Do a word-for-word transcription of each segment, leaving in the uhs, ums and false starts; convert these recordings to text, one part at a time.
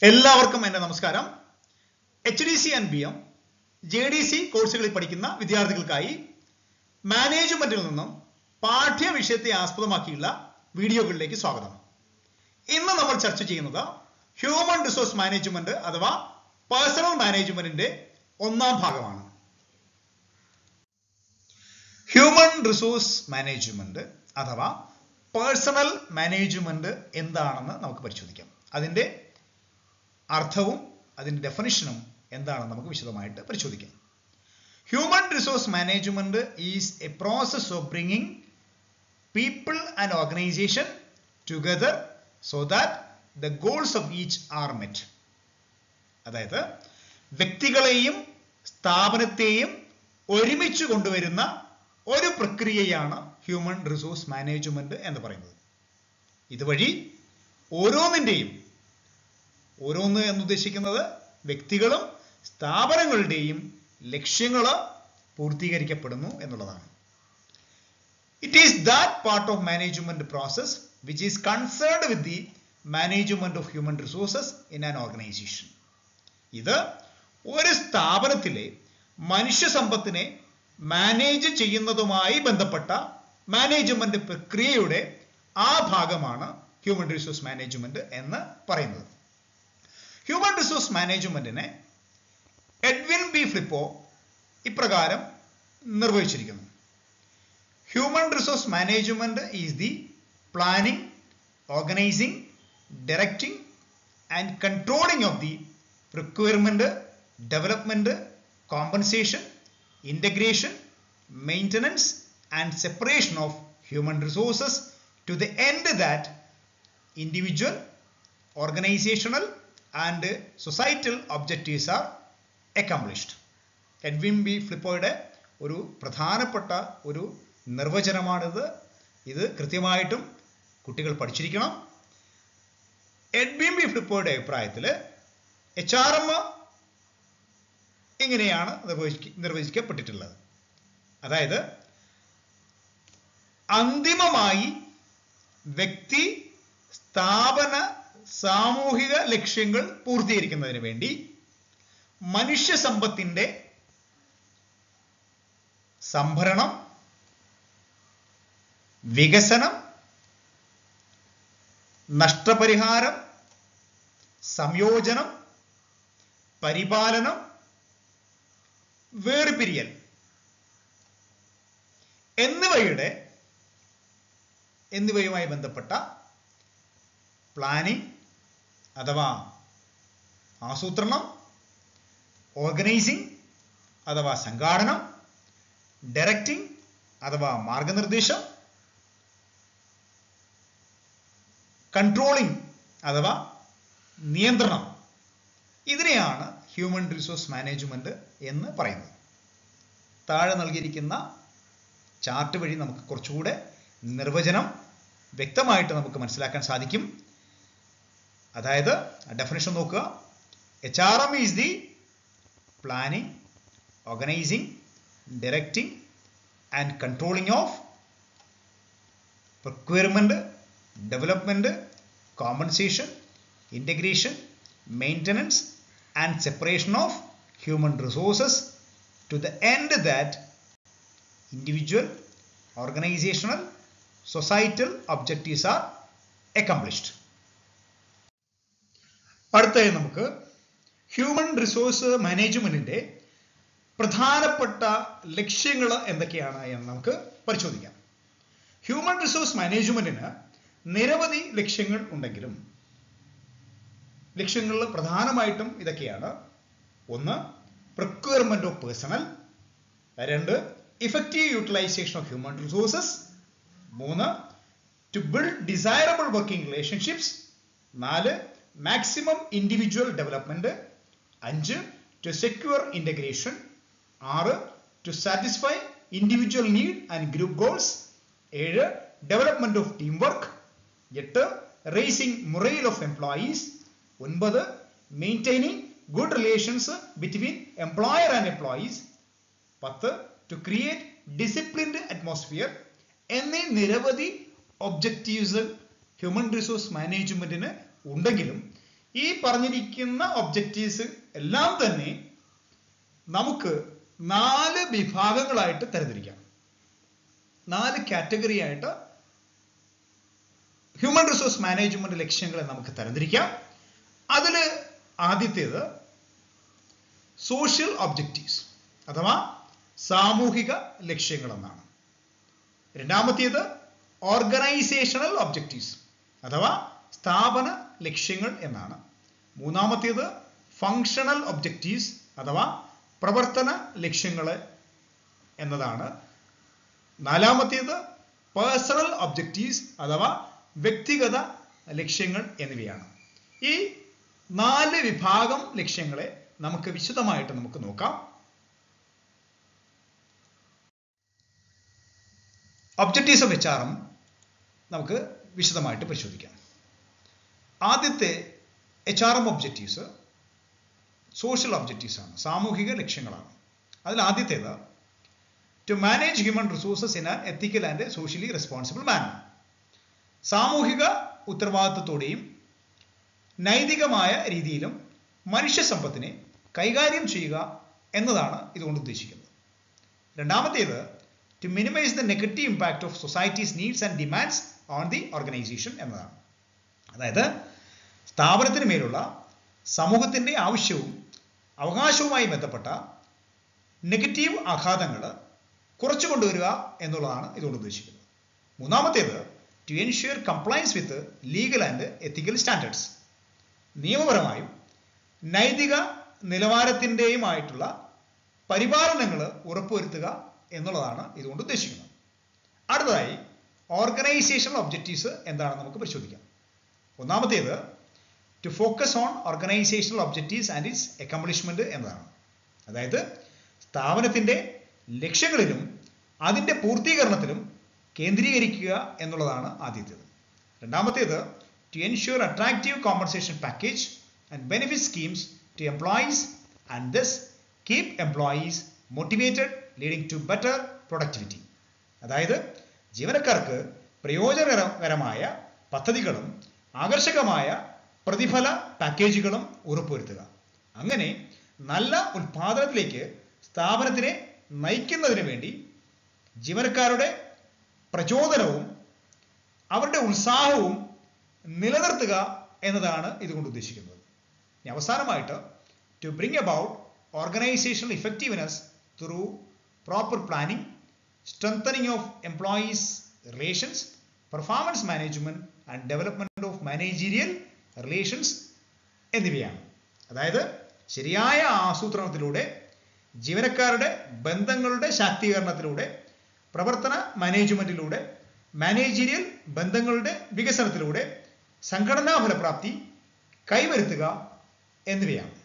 എല്ലാവർക്കും എൻ്റെ നമസ്കാരം. H D C and B M J D C കോഴ്സുകളിൽ പഠിക്കുന്ന വിദ്യാർത്ഥികൾക്കായി മാനേജ്മെന്റിൽ നിന്നും പാഠ്യ വിഷയത്തെ ആസ്പദമാക്കിയുള്ള വീഡിയോകളിലേക്ക് സ്വാഗതം. ഇന്ന് നമ്മൾ ചർച്ച ചെയ്യുന്നത് ഹ്യൂമൻ റിസോഴ്സ് മാനേജ്മെന്റ് അഥവാ പേഴ്സണൽ മാനേജ്മെന്റിന്റെ ഒന്നാം ഭാഗമാണ്. ഹ്യൂമൻ റിസോഴ്സ് മാനേജ്മെന്റ് അഥവാ പേഴ്സണൽ മാനേജ്മെന്റ് എന്താണെന്ന് നമുക്ക് പരിശോധിക്കാം. അതിന്റെ അർത്ഥവും അതിന്റെ ഡെഫിനിഷനും എന്താണെന്ന് നമുക്ക് വിശദമായിട്ട് പരിശോധിക്കാം. Human resource management is a process of bringing people and organization together so that the goals of each are met. അതായത് വ്യക്തികളെയും സ്ഥാപനത്തെയും ഒരുമിച്ച് കൊണ്ടുവരുന്ന ഒരു പ്രക്രിയയാണ് ഹ്യൂമൻ റിസോഴ്സ് മാനേജ്മെന്റ് എന്ന് പറയുന്നത്. ഇതുവഴി ഓരോന്നിൻ്റെയും ഓരോന്ന് എന്നുദ്ദേശിക്കുന്നത് വ്യക്തികളും സ്ഥാപനങ്ങളുടെയും ലക്ഷ്യങ്ങൾ പൂർത്തീകരിക്കപ്പെടുന്നു എന്നുള്ളതാണ്. It is that part of management process which is concerned with the management of human resources in an organization. ഇത് ഒരു സ്ഥാപനത്തിലെ മനുഷ്യ സമ്പത്തിനെ മാനേജ് ചെയ്യുന്നതുമായി ബന്ധപ്പെട്ട മാനേജ്മെന്റ് പ്രക്രിയയുടെ ആ ഭാഗമാണ് ഹ്യൂമൻ റിസോഴ്സ് മാനേജ്മെന്റ് എന്ന് പറയുന്നത്. ഹ്യൂമൻ റിസോഴ്സ് മാനേജ്മെന്റിനെ എഡ്വിൻ ബി ഫ്ലിപ്പോ ഇപ്രകാരം നിർവചിച്ചിരിക്കുന്നു. Human resource management is the planning, organizing, directing and controlling of the requirement, development, compensation, integration, maintenance and separation of human resources to the end that individual, organizational and societal objectives are accomplished. Edwin B ഫ്ലിപ്പോയുടെ ഒരു പ്രധാനപ്പെട്ട ഒരു നിർവചനമാണിത്. ഇത് കൃത്യമായിട്ടും കുട്ടികൾ പഠിച്ചിരിക്കണം. Edwin B ഫ്ലിപ്പോയുടെ അഭിപ്രായത്തിൽ H R M ഇങ്ങനെയാണ് നിർവചിക്കപ്പെട്ടിട്ടുള്ളത്. അതായത് അന്തിമമായി വ്യക്തി, സ്ഥാപന, സാമൂഹിക ലക്ഷ്യങ്ങൾ പൂർത്തീകരിക്കുന്നതിന് വേണ്ടി മനുഷ്യ സമ്പത്തിന്റെ സംഭരണം, വികസനം, നഷ്ടപരിഹാരം, സംയോജനം, പരിപാലനം, വേർപിരിയൽ എന്നിവയുടെ എന്നിവയുമായി ബന്ധപ്പെട്ട പ്ലാനിംഗ് അഥവാ ആസൂത്രണം, ഓർഗനൈസിംഗ് അഥവാ സംഘാടനം, ഡയറക്റ്റിംഗ് അഥവാ മാർഗനിർദ്ദേശം, കൺട്രോളിംഗ് അഥവാ നിയന്ത്രണം, ഇതിനെയാണ് ഹ്യൂമൻ റിസോഴ്സ് മാനേജ്മെന്റ് എന്ന് പറയുന്നത്. താഴെ നൽകിയിരിക്കുന്ന ചാർട്ട് വഴി നമുക്ക് കുറച്ചുകൂടെ നിർവചനം വ്യക്തമായിട്ട് നമുക്ക് മനസ്സിലാക്കാൻ സാധിക്കും. അതായത് ഡെഫിനിഷൻ നോക്കുക. H R M is the planning, organizing, directing and controlling of requirement, development, compensation, integration, maintenance and separation of human resources to the end that individual, organizational, societal objectives are accomplished. അടുത്തതായി നമുക്ക് human resource മാനേജ്മെന്റിന്റെ പ്രധാനപ്പെട്ട ലക്ഷ്യങ്ങൾ എന്തൊക്കെയാണ് എന്ന് നമുക്ക് പരിശോധിക്കാം. Human resource മാനേജ്മെന്റിന് നിരവധി ലക്ഷ്യങ്ങൾ ഉണ്ടെങ്കിലും ലക്ഷ്യങ്ങളിൽ പ്രധാനമായിട്ടും ഇതൊക്കെയാണ്. ഒന്ന്, റിക്വയർമെന്റ് ഓഫ് പേഴ്സണൽ. രണ്ട്, effective utilization of human resources. മൂന്ന്, to build desirable working relationships. നാല്, മാക്സിമം ഇൻഡിവിജ്വൽ ഡെവലപ്മെന്റ്. അഞ്ച്, ടു സെക്യൂർ ഇന്റഗ്രേഷൻ. ആറ്, to satisfy individual need and group goals. ഏഴ്, ഡെവലപ്മെന്റ് ഓഫ് ടീം വർക്ക്. എട്ട്, റേസിംഗ് മൊറൈൽ ഓഫ് എംപ്ലോയീസ്. ഒൻപത്, maintaining good relations between employer and employees. പത്ത്, to create disciplined atmosphere എന്നീ നിരവധി objectives human resource മാനേജ്മെന്റിന് ഉണ്ടെങ്കിലും ഈ പറഞ്ഞിരിക്കുന്ന ഒബ്ജക്റ്റീവ്സ് എല്ലാം തന്നെ നമുക്ക് നാല് വിഭാഗങ്ങളായിട്ട് തരംതിരിക്കാം. നാല് കാറ്റഗറി ആയിട്ട് ഹ്യൂമൻ റിസോഴ്സ് മാനേജ്മെന്റ് ലക്ഷ്യങ്ങളെ നമുക്ക് തരംതിരിക്കാം. അതിൽ ആദ്യത്തേത് സോഷ്യൽ ഒബ്ജക്റ്റീവ്സ് അഥവാ സാമൂഹിക ലക്ഷ്യങ്ങൾ എന്നാണ്. രണ്ടാമത്തേത് ഓർഗനൈസേഷണൽ ഒബ്ജക്റ്റീവ്സ് അഥവാ സ്ഥാപന ലക്ഷ്യങ്ങൾ എന്നാണ്. മൂന്നാമത്തേത് ഫങ്ഷണൽ ഒബ്ജക്റ്റീവ്സ് അഥവാ പ്രവർത്തന ലക്ഷ്യങ്ങൾ എന്നതാണ്. നാലാമത്തേത് പേഴ്സണൽ ഒബ്ജക്റ്റീവ്സ് അഥവാ വ്യക്തിഗത ലക്ഷ്യങ്ങൾ എന്നിവയാണ്. ഈ നാല് വിഭാഗം ലക്ഷ്യങ്ങളെ നമുക്ക് വിശദമായിട്ട് നമുക്ക് നോക്കാം. Objectives of H R M നമുക്ക് വിശദമായിട്ട് പരിശോധിക്കാം. ആദ്യത്തെ H R M objectives social objectives ആണ്, സാമൂഹിക ലക്ഷ്യങ്ങളാണ്. അതിൽ ആദ്യത്തേത് to manage human resources in an ethical and socially responsible manner. സാമൂഹിക ഉത്തരവാദിത്വത്തോടെയും നൈതികമായ രീതിയിലും മനുഷ്യ സമ്പത്തിനെ കൈകാര്യം ചെയ്യുക എന്നതാണ് ഇതുകൊണ്ട് ഉദ്ദേശിക്കുന്നത്. രണ്ടാമത്തേത് to minimize the negative impact of society's needs and demands on the organization എന്നതാണ്. അതായത് സ്ഥാപനത്തിന് മേലുള്ള സമൂഹത്തിൻ്റെ ആവശ്യവും അവകാശവുമായി ബന്ധപ്പെട്ട നെഗറ്റീവ് ആഘാതങ്ങൾ കുറച്ചു കൊണ്ടുവരിക എന്നുള്ളതാണ് ഇതുകൊണ്ട് ഉദ്ദേശിക്കുന്നത്. മൂന്നാമത്തേത് to ensure compliance with legal and ethical standards. നിയമപരമായും നൈതിക നിലവാരത്തിൻ്റെയുമായിട്ടുള്ള പരിപാലനങ്ങൾ ഉറപ്പുവരുത്തുക എന്നുള്ളതാണ് ഇതുകൊണ്ട് ഉദ്ദേശിക്കുന്നത്. അടുത്തതായി ഓർഗനൈസേഷണൽ ഒബ്ജക്റ്റീവ്സ് എന്താണെന്ന് നമുക്ക് പരിശോധിക്കാം. ഒന്നാമത്തേത് to focus on organizational objectives and its accomplishment എന്നതാണ്. അതായത് സ്ഥാപനത്തിൻ്റെ ലക്ഷ്യങ്ങളിലും അതിൻ്റെ പൂർത്തീകരണത്തിലും കേന്ദ്രീകരിക്കുക എന്നുള്ളതാണ് ആദ്യത്തേത്. രണ്ടാമത്തേത് to ensure attractive compensation package and benefit schemes to employees and thus keep employees motivated leading to better productivity. അതായത് ജീവനക്കാർക്ക് പ്രയോജനകരമായ പദ്ധതികളും ആകർഷകമായ പ്രതിഫല പാക്കേജുകളും ഉറപ്പുവരുത്തുക. അങ്ങനെ നല്ല ഉൽപാദനത്തിലേക്ക് സ്ഥാപനത്തിനെ നയിക്കുന്നതിന് വേണ്ടി ജീവനക്കാരുടെ പ്രചോദനവും അവരുടെ ഉത്സാഹവും നിലനിർത്തുക എന്നതാണ് ഇതുകൊണ്ട് ഉദ്ദേശിക്കുന്നത്. ഇനി അവസാനമായിട്ട് to bring about organizational effectiveness through proper planning, strengthening of employees relations, performance management and development of managerial relations എന്നിവയാണ്. അതായത് ശരിയായ ആസൂത്രണത്തിലൂടെ, ജീവനക്കാരുടെ ബന്ധങ്ങളുടെ ശാക്തീകരണത്തിലൂടെ, പ്രവർത്തന മാനേജ്മെന്റിലൂടെ, മാനേജീരിയൽ ബന്ധങ്ങളുടെ വികസനത്തിലൂടെ സംഘടനാ ഫലപ്രാപ്തി കൈവരുത്തുക എന്നിവയാണ്.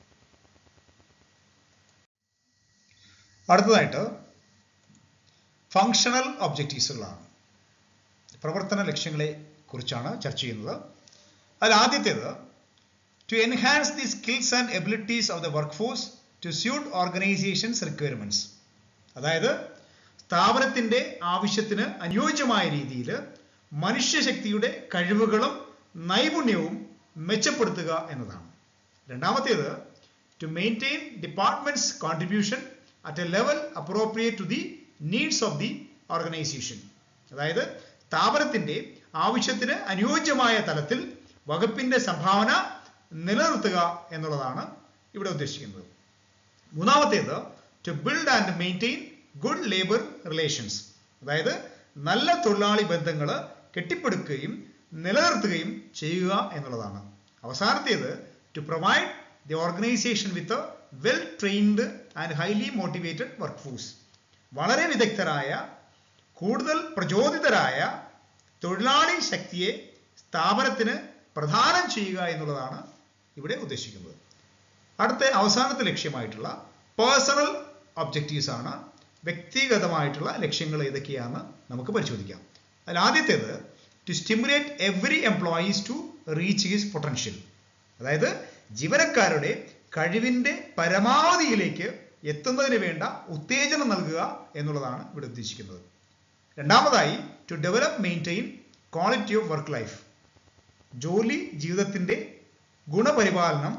അടുത്തതായിട്ട് ഫങ്ഷണൽ ഒബ്ജക്റ്റീവ്സുകളാണ്. പ്രവർത്തന ലക്ഷ്യങ്ങളെ കുറിച്ചാണ് ചർച്ച ചെയ്യുന്നത്. അതിൽ ആദ്യത്തേത് to enhance the skills and abilities of the work force to suit organization's requirements. അതായത് സ്ഥാപനത്തിൻ്റെ ആവശ്യത്തിന് അനുയോജ്യമായ രീതിയിൽ മനുഷ്യശക്തിയുടെ കഴിവുകളും നൈപുണ്യവും മെച്ചപ്പെടുത്തുക എന്നതാണ്. രണ്ടാമത്തേത് to maintain department's contribution at a level appropriate to the needs of the organization. അതായത് സ്ഥാപനത്തിൻ്റെ ആവശ്യത്തിന് അനുയോജ്യമായ തലത്തിൽ വകുപ്പിൻ്റെ സംഭാവന നിലനിർത്തുക എന്നുള്ളതാണ് ഇവിടെ ഉദ്ദേശിക്കുന്നത്. മൂന്നാമത്തേത് to build and maintain good labour relations. അതായത് നല്ല തൊഴിലാളി ബന്ധങ്ങൾ കെട്ടിപ്പടുക്കുകയും നിലനിർത്തുകയും ചെയ്യുക എന്നുള്ളതാണ്. അവസാനത്തേത് to provide the organization with well trained and highly motivated work force. വളരെ വിദഗ്ധരായ, കൂടുതൽ പ്രചോദിതരായ തൊഴിലാളി ശക്തിയെ സ്ഥാപനത്തിന് പ്രദാനം ചെയ്യുക എന്നുള്ളതാണ് ഇവിടെ ഉദ്ദേശിക്കുന്നത്. അടുത്ത അവസാനത്തെ ലക്ഷ്യമായിട്ടുള്ള പേഴ്സണൽ ഒബ്ജക്റ്റീവ്സ് ആണ്. വ്യക്തിഗതമായിട്ടുള്ള ലക്ഷ്യങ്ങൾ ഏതൊക്കെയാണെന്ന് നമുക്ക് പരിശോധിക്കാം. അതിൽ ആദ്യത്തേത് to stimulate every employees to reach his potential. അതായത് ജീവനക്കാരുടെ കഴിവിൻ്റെ പരമാവധിയിലേക്ക് എത്തുന്നതിന് വേണ്ട ഉത്തേജനം നൽകുക എന്നുള്ളതാണ് ഇവിടെ ഉദ്ദേശിക്കുന്നത്. രണ്ടാമതായി to develop maintain quality of work life. ജോലി ജീവിതത്തിൻ്റെ ഗുണപരിപാലനം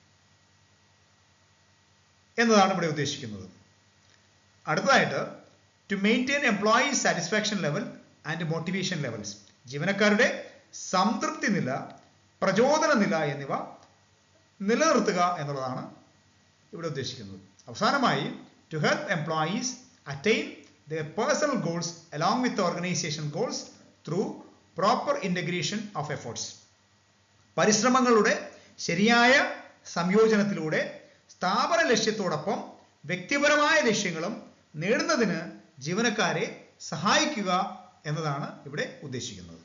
എന്നതാണ് ഇവിടെ ഉദ്ദേശിക്കുന്നത്. അടുത്തതായിട്ട് to maintain employees satisfaction level and motivation levels. ജീവനക്കാരുടെ സംതൃപ്തി നില, പ്രചോദന നില എന്നിവ നിലനിർത്തുക എന്നുള്ളതാണ് ഇവിടെ ഉദ്ദേശിക്കുന്നത്. അവസാനമായി to help employees attain their personal goals along with the organization goals through proper integration of efforts. പരിശ്രമങ്ങളുടെ ശരിയായ സംയോജനത്തിലൂടെ സ്ഥാപന ലക്ഷ്യത്തോടൊപ്പം വ്യക്തിപരമായ ലക്ഷ്യങ്ങളും നേടുന്നതിന് ജീവനക്കാരെ സഹായിക്കുക എന്നതാണ് ഇവിടെ ഉദ്ദേശിക്കുന്നത്.